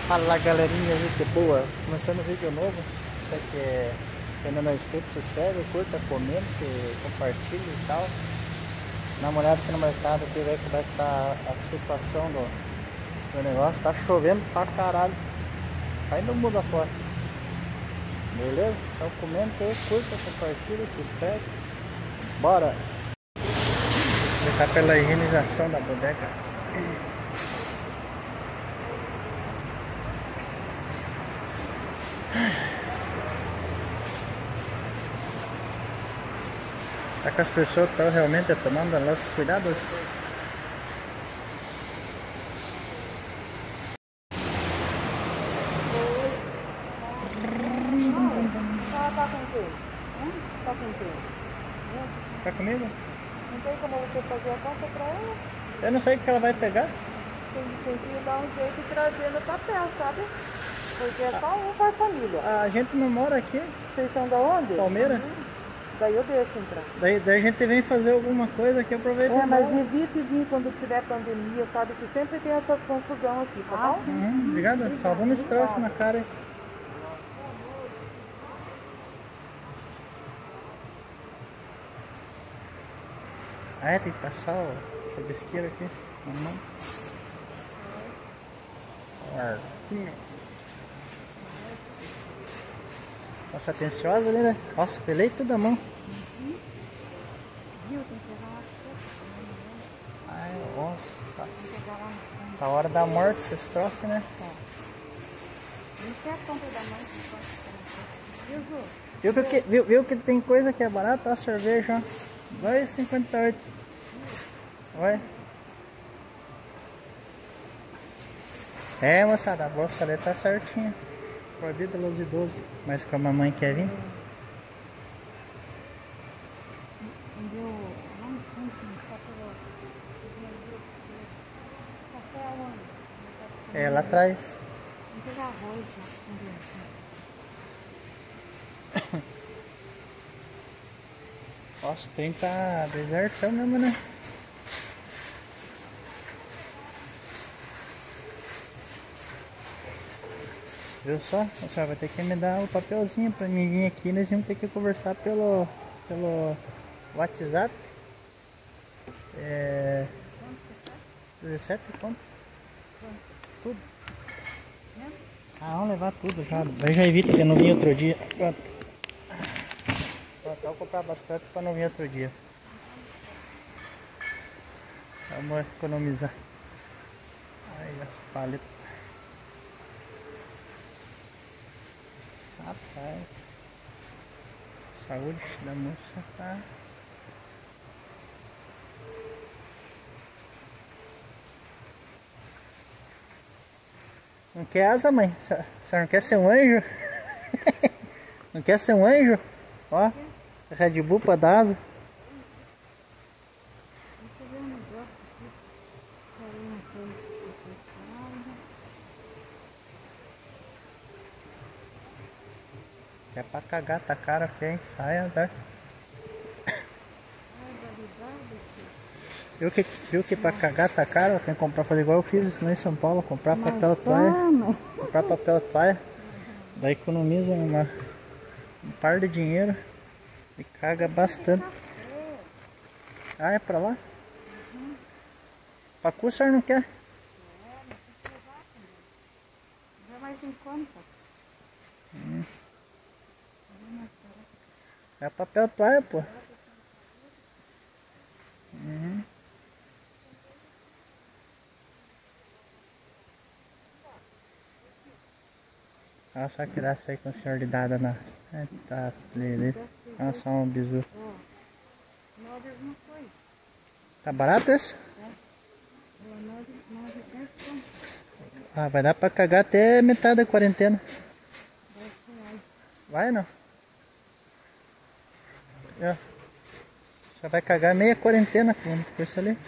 Fala galerinha, gente boa, começando um vídeo novo. Você que ainda não é inscrito, se inscreve, curta, comente, compartilha e tal. Dá uma olhada aqui no mercado aqui, ver como é que tá a situação do negócio. Tá chovendo pra caralho, ainda muda a foto. Beleza? Então comenta aí, curta, compartilha, se inscreve. Bora! Começar pela higienização da bodega. Será que as pessoas estão realmente tomando os cuidados? Tá com quem? Tá com quem? Tá comigo? Não tem como você fazer a conta pra ela? Eu não sei o que ela vai pegar. Tem que dar um jeito de trazer no papel, sabe? Porque é só um por família. A gente não mora aqui, Vocês são da onde? Palmeira. Daí eu deixo entrar. Daí a gente vem fazer alguma coisa aqui, aproveita. Mas evite vir quando tiver pandemia, sabe? Que sempre tem essas confusão aqui, tá bom? Obrigado, só vamos troço na cara aí. Ah, tem que passar o chubisqueiro aqui na mão. Nossa, atenciosa ali, né? Nossa, pelei tudo a mão. Ai, nossa, tá a hora da morte esses troços, né? Viu que tem coisa que é barata? A cerveja, R$2,58. Vai. É, moçada, a bolsa ali tá certinha. Proibida los idosos. Mas com a mamãe quer vir? É, lá atrás. Nossa, o trem tá desertão mesmo, né? Viu só? A senhora vai ter que me dar o papelzinho pra mim vir aqui. Nós vamos ter que conversar pelo WhatsApp. 17 conto? Tudo. Ah, vamos levar tudo já. Eu já evito que eu não vim outro dia. Pronto. Vou comprar bastante para não vir outro dia. Vamos economizar. Aí as paletas. Rapaz, saúde da moça tá. Não quer asa, mãe? Você não quer ser um anjo? Não quer ser um anjo? Ó, Red Bull pra dar asa. É pra cagar, tá cara feia, sai, azar. Viu que pra cagar tá caro, tem que comprar, fazer igual eu fiz isso lá em São Paulo, comprar papel toalha. Comprar papel toalha, daí economiza um par de dinheiro e caga bastante. Ah, é pra lá? Pra cu o senhor não quer? Já mais em conta. É papel toalha, pô. Olha só que graça aí com o senhor de dada na. Tá, beleza. Olha só um bizu. Tá barato esse? Ah, vai dar pra cagar até metade da quarentena. Vai não? Já vai cagar meia quarentena com isso ali.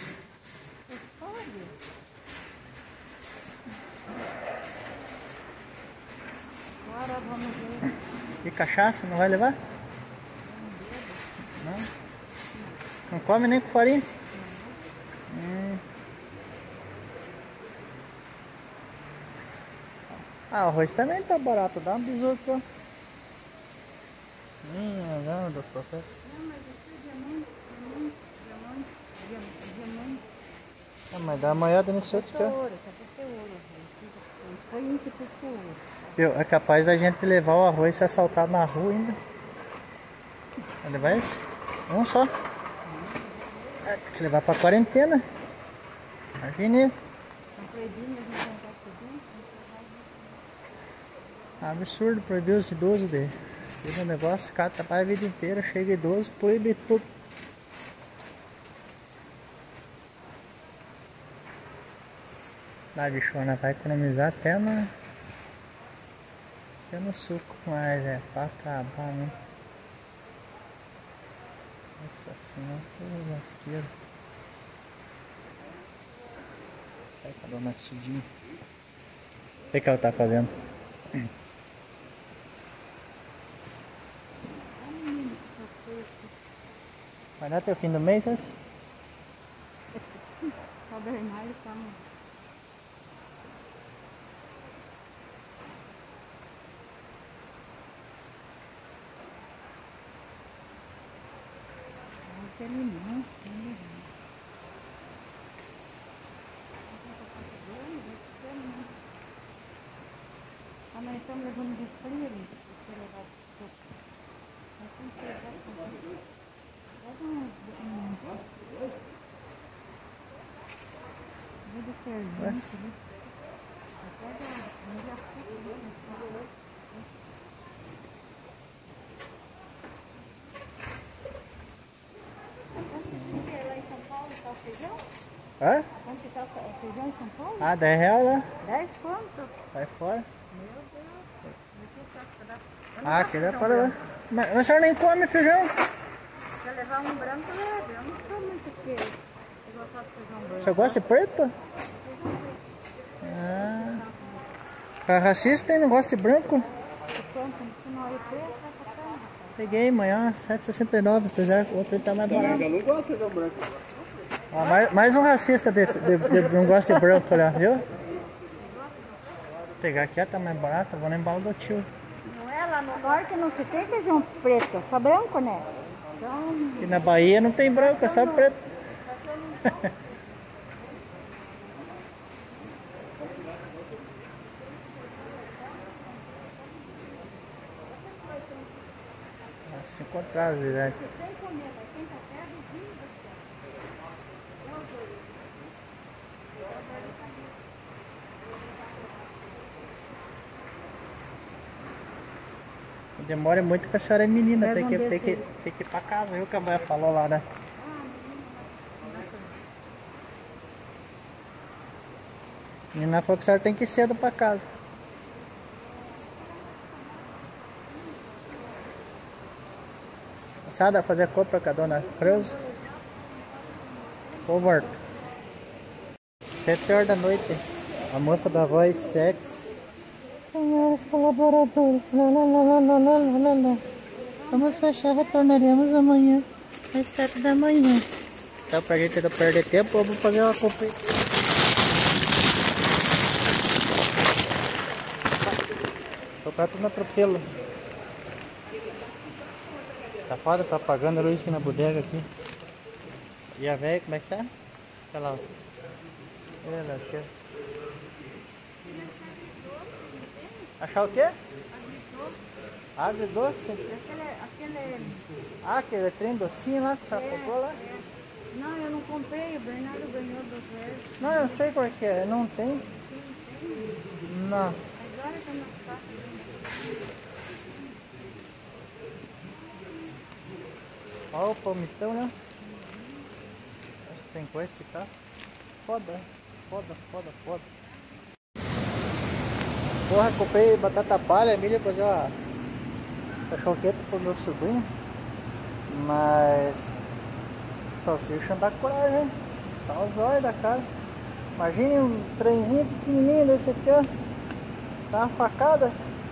Agora vamos ver. E cachaça, não vai levar? Não? Não come nem com farinha? Ah, o arroz também tá barato, dá um besouro aqui, ó. Minha do profeta. Não, mas isso é diamante. Ah, mas dá uma olhada nisso outro aqui, ó. Ouro, tá pra ser ouro. Foi isso que foi ouro. Viu? É capaz da gente levar o arroz e ser assaltado na rua ainda. Vai levar esse? Um só. É, tem que levar pra quarentena. Imagine. Não proibindo, mas não comprar tudinho. Absurdo proibir os idosos de um negócio, cara trabalha a vida inteira, chega idoso, proíbe tudo. A bichona vai economizar até no suco, mas é pra acabar, né? Nossa senhora, que lasqueira. Vai com a dona Cidinha. O que ela tá fazendo? Vai dar até o fim do mês, né? O Bernardo tá no... Não tem limão, tem limão. Ah, nós estamos levando de frio ali, pra levar de sopa. Nós temos que levar de sopa. Leva de servente, né? Lá em São Paulo está o feijão? Hã? Quanto está o feijão em São Paulo? Ah, 10 reais lá. 10 quanto? Vai fora. Meu Deus. Ah, que dá para levar. Mas a senhora nem come feijão. Se eu levar um branco, leve. Eu não sou muito queijo. Eu gosto de feijão branco. Você gosta de preto? Ah. Pra racista, hein? Não gosta de branco? Peguei amanhã, 7,69, apesar que o outro tá mais barato. Eu não gosto de feijão branco. Ó, mais um racista não gosta de branco, olha, viu? Vou pegar aqui, ó, tá mais barato, vou no embalo do tio. Não é? Lá no norte não se tem feijão preto, só branco, né? Então... E na Bahia não tem branco, é só preto. Se encontrar, verdade. Demora muito que a senhora é menina, tem que ir pra casa, viu que a mãe falou lá, né? A menina falou que a senhora tem que ir cedo pra casa. Moçada, fazer compra com a dona Cruz. Over. 7 horas da noite. A moça da voz sexy. Senhoras colaboradoras. Lá. Vamos fechar, retornaremos amanhã às 7 da manhã. Então, pra gente não perder tempo, vamos fazer uma compra. Comprar tudo no atropelo. Tá foda, tá apagando a luz aqui na bodega aqui. E a velha, como é que tá? Olha lá. Ela aqui. Achar o quê? Agridoce? Ah, aquele trem docinho lá que você comprou lá? Não, eu não comprei, o Bernardo ganhou do Verso. Não, eu sei qual que é, não tem. Não. Agora tá mais fácil. Olha o palmitão, né? Nossa, tem coisa que tá foda. Porra, comprei batata palha, milho, pra fazer uma cachorreta pro meu sobrinho. Mas salsicha não dá coragem, hein? Tá os olhos da cara. Imagine um trenzinho pequenininho desse aqui, ó. Dá uma facada.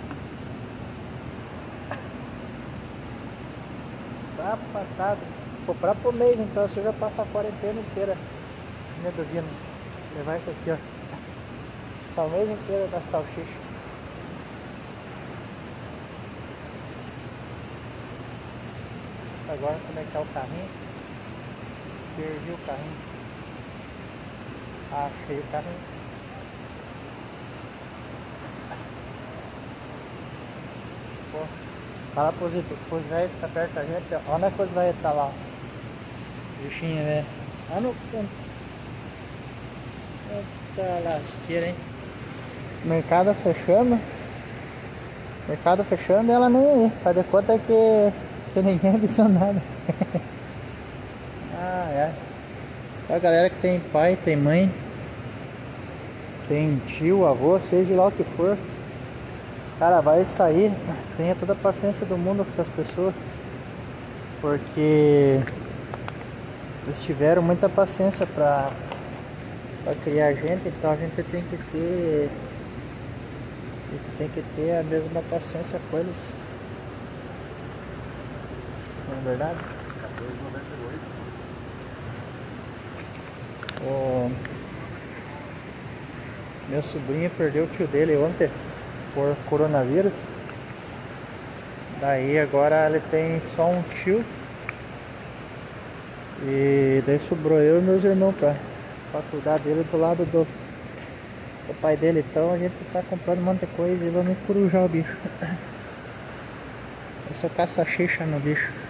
Sapatada. Vou comprar por mês, então você já passa a quarentena inteira. Minha duvida. Levar isso aqui, ó. Só o mês inteiro da salsicha. Agora se vai o carrinho. Perdi o carrinho. Achei o carrinho. Pô, fala pros velhos que tá perto da gente, ó. Onde é que os velhos tá lá? Bichinho, velho. Lá no canto. Eita lasqueira, hein? Mercado fechando. Mercado fechando e ela nem aí. Faz de conta que ninguém avisou nada. Ah, é. A galera que tem pai, tem mãe, tem tio, avô, seja lá o que for. Cara, vai sair. Tenha toda a paciência do mundo com as pessoas. Porque eles tiveram muita paciência pra criar gente, então a gente tem que ter a mesma paciência com eles. Não é verdade? 14,98. O meu sobrinho perdeu o tio dele ontem por coronavírus. Daí agora ele tem só um tio. E daí sobrou eu e meus irmãos pra cuidar dele do lado do pai dele. Então a gente tá comprando um monte de coisa e vamos corujar o bicho. Eu sou caça-xixa no bicho.